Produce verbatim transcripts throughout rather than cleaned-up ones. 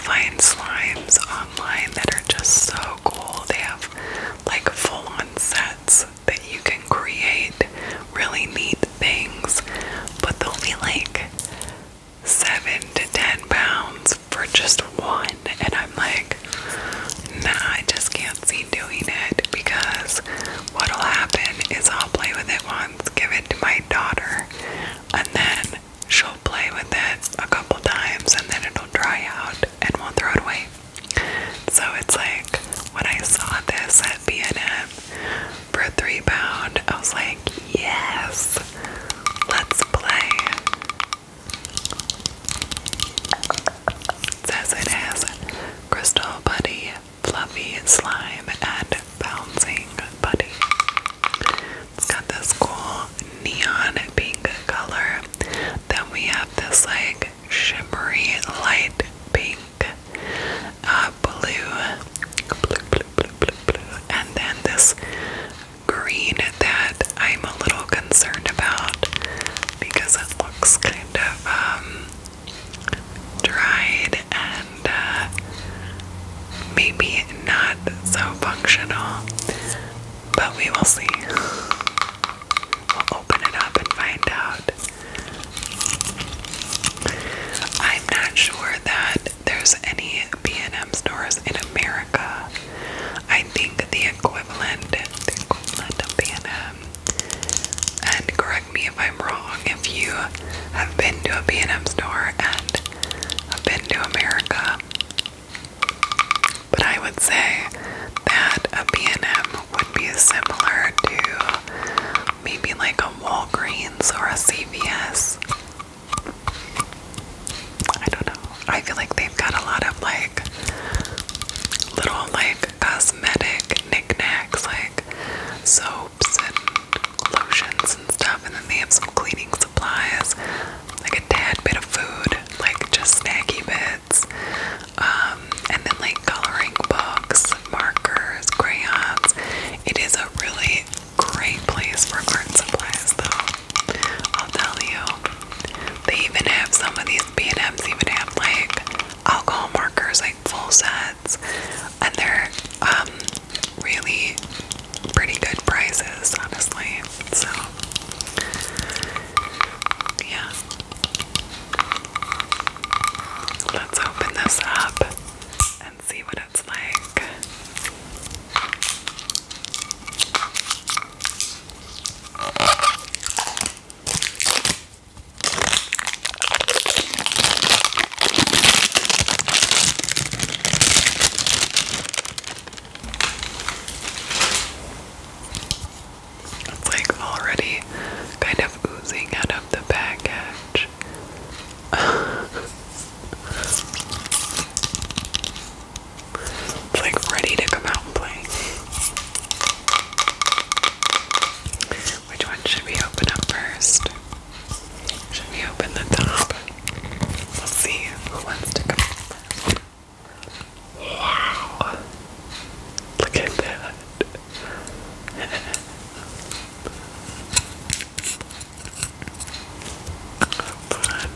find slimes online that are just so cool. They have like full-on sets that you can create really neat things, but they'll be like seven to ten pounds for just one, and I'm like, nah, I just can't see doing it, because what'll happen is I'll play with it once, give it to my daughter, and then she'll play with it a couple times, and then it'll dry out, and we'll throw it away. So it's like, when I saw this at B and M for three pound, I was like, yes, let's play. It says it has Crystal Buddy, Fluffy Slime, and Bouncing Buddy. It's got this cool neon pink color. Then we have this like shimmery light pink, uh, blue, blue, blue, blue, blue, blue, and then this green that I'm a little concerned about because it looks kind of um, dried and uh, maybe not so functional, but we will see. We'll open it up and find out. I'm not sure that there's any B and M stores in America. I think the equivalent, the equivalent of B and M, and correct me if I'm wrong, if you have been to a B and M store and have been to America, but I would say that a B and M would be similar to maybe like a Walgreens or a C V S. I don't know. I feel like they've got a lot of like little like cosmetic knickknacks, like soaps and lotions and stuff, and then they have some cleaning supplies, like a tad bit of food, like just snacky bits, um, and then like coloring books, markers, crayons. It is a really great place for art supplies, though. I'll tell you. They even have some of these B and M's even have like alcohol markers, like full sets, and they're um really pretty good prices, honestly. So yeah, let's open this up and see what it's like. It's like already kind of oozing out of the package. It's like ready to come out and play. Which one should we open up first? Should we open the top? Let's see who wants to come first. Wow! Look at that. Fun.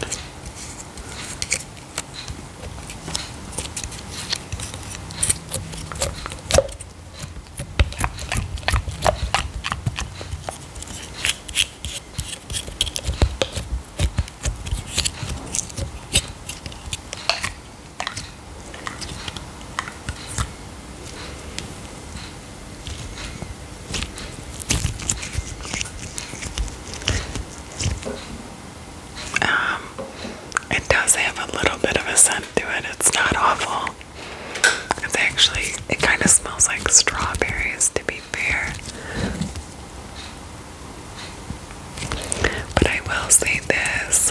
It does have a little bit of a scent to it. It's not awful. It's actually, it kind of smells like strawberries, to be fair. But I will say this.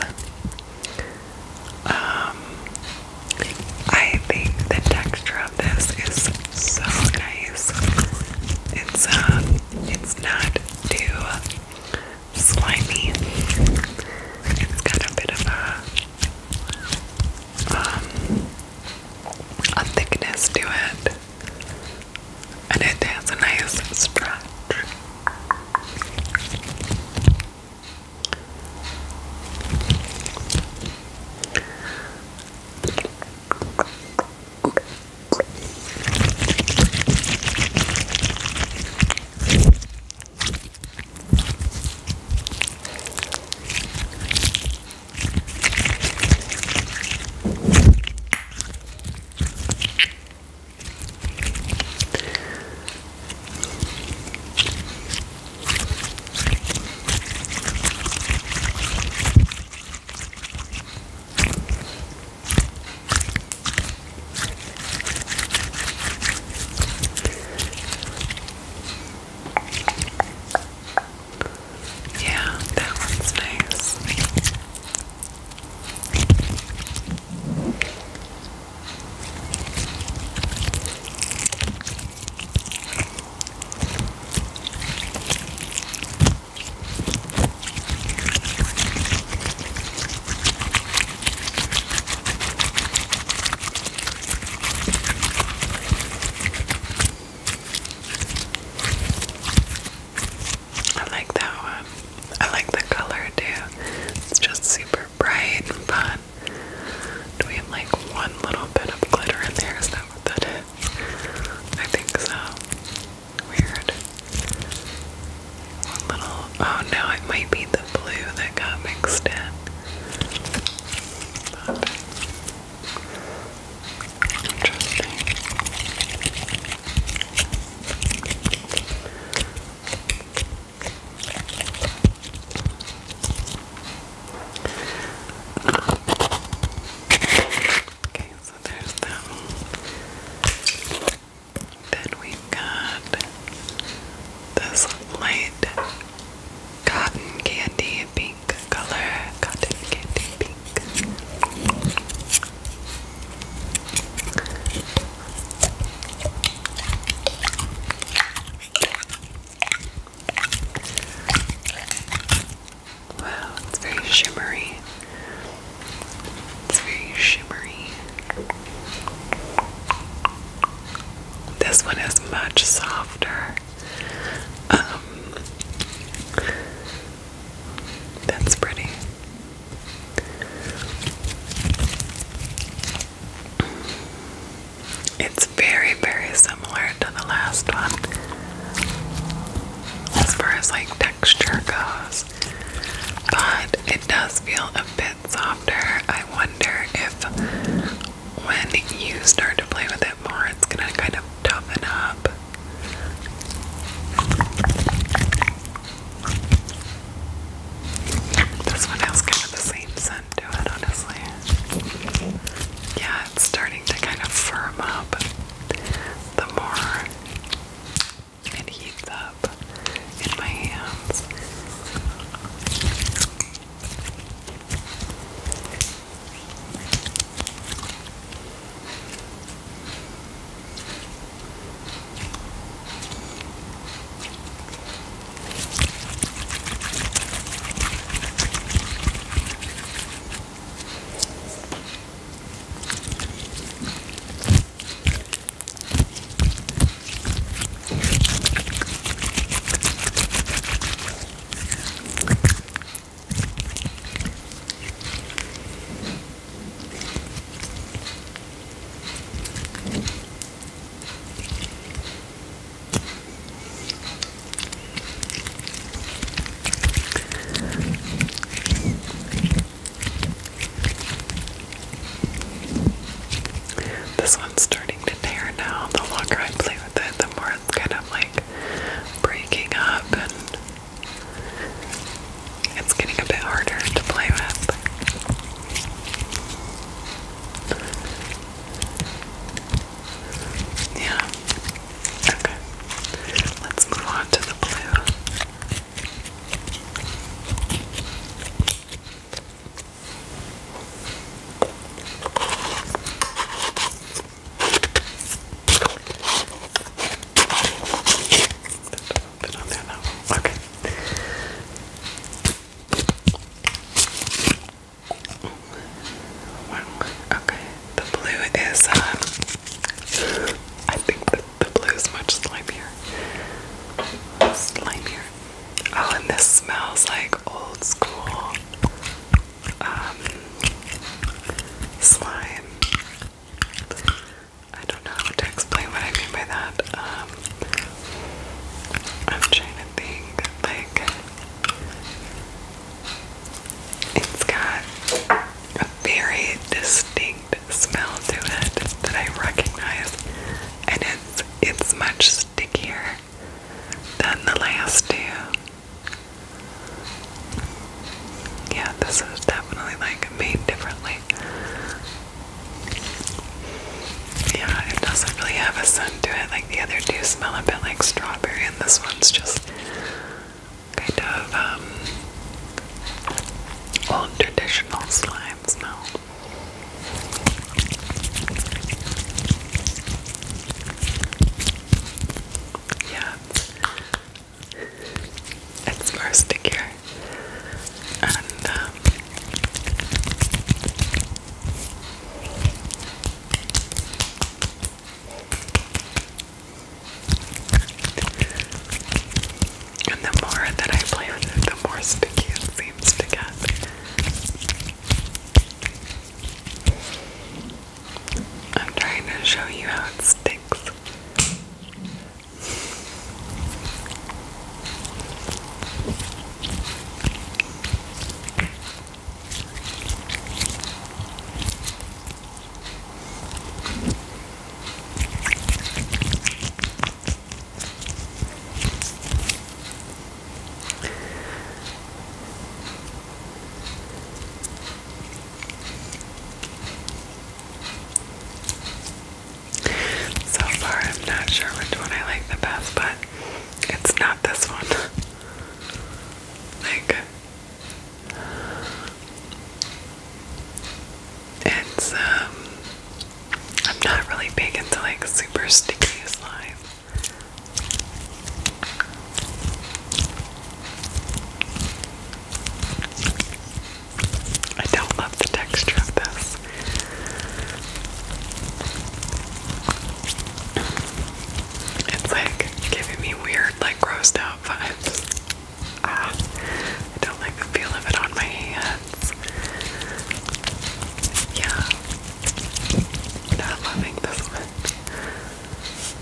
Um, I think the texture of this is so nice. It's um, it's not too slimy. It's got a bit of a um a thickness to it, and it has a nice stretch. little bit of glitter in there. Is that what that is? I think so. Weird. One little. Oh no, it might be the blue that got mixed in. But, interesting. Okay, so there's that one. Then we've got this light cotton candy pink color. Cotton candy pink. Wow, it's very shimmery. It's very shimmery. This one is much softer. Um, that's pretty. It's very, very similar to the last one as far as like texture goes, but it does feel a bit softer. I wonder if when you start to play with it more, it's gonna kind of toughen up. This one has kind of the same scent to it, honestly. Yeah, it's starting to kind of firm up the more it heats up in my hands. This one's starting to tear now. The longer I play with it, the more it's kind of like breaking up and it's getting a bit harder to play with. Yeah. Okay. Let's move on to the blue. Put on there now. Okay. Wow. Okay. The blue is um I think the, the blue is much slimier. Slimier. Oh, and this smells like old school um slime. I don't know how to explain what I mean by that. Um, I'm trying to think, like, it's got a very distinct smell to it that I recognize, and it's it's much stickier than the last two. Yeah, this is definitely like made differently. Yeah, it doesn't really have a scent to it. Like the other two smell a bit like strawberry, and this one's just kind of um, old traditional slime smell. Yeah, it's, it's far stickier. And um, and the more that I play with it, the more show you how it sticks. So far, I'm not sure which one I like the best, but it's not this one. Like, it's, um, I'm not really big into like super sticky slime. I don't love the texture of this. It's like giving me weird, like grossed out vibes. Ah, I don't like the feel of it on my hands. Yeah, not loving this one.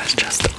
was just